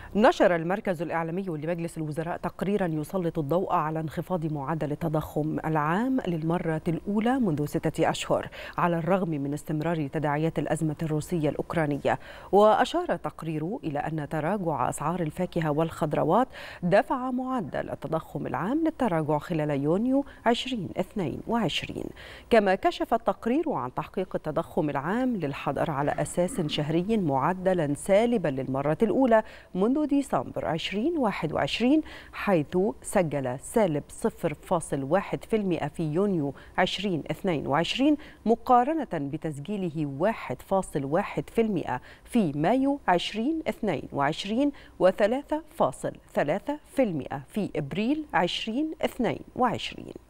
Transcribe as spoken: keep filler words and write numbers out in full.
نشر المركز الإعلامي لمجلس الوزراء تقريرا يسلط الضوء على انخفاض معدل التضخم العام للمرة الأولى منذ ستة أشهر على الرغم من استمرار تداعيات الأزمة الروسية الأوكرانية. وأشار التقرير إلى أن تراجع أسعار الفاكهة والخضروات دفع معدل التضخم العام للتراجع خلال يونيو ألفين واثنين وعشرين. كما كشف التقرير عن تحقيق التضخم العام للحضر على أساس شهري معدلا سالبا للمرة الأولى منذ ديسمبر ألفين وواحد وعشرين، حيث سجل سالب صفر فاصل واحد بالمئة في يونيو ألفين واثنين وعشرين مقارنة بتسجيله واحد فاصل واحد بالمئة في مايو ألفين واثنين وعشرين و3 فاصل ثلاثة بالمئة في إبريل ألفين واثنين وعشرين.